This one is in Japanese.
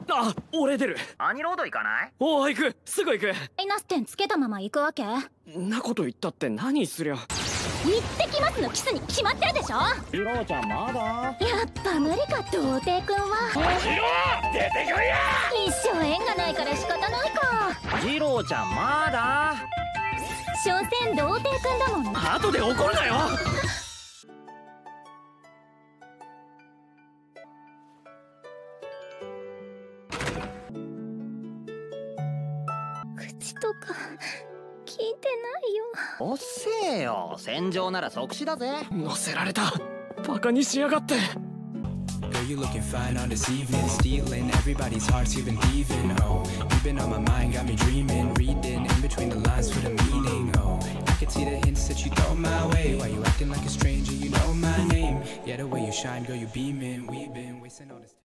あ、俺出る。 アニロード行かない？ おお、行く、すぐ行く。 マイナス点つけたまま行くわけ？ なこと言ったって何すりゃ。 行ってきますのキスに決まってるでしょ。 ジローちゃんまだ？ やっぱ無理か、童貞くんは。 ジロー、出てくりゃ。 一生縁がないから仕方ないか。 ジローちゃんまだ？ 所詮童貞くんだもんね。 後で怒るなよ。 口とか聞いてないよ。 おっせえよ、戦場なら即死だぜ。 乗せられた。バカにしやがって。 Girl, you looking fine on this evening, stealing everybody's hearts, you've been thieving. Oh, you've been on my mind, got me dreaming, reading in between the lines for the meaning. Oh, I can see the hints that you throw my way. Why you acting like a stranger? You know my name. Yeah, the way you shine, girl, you beaming. We've been wasting all this.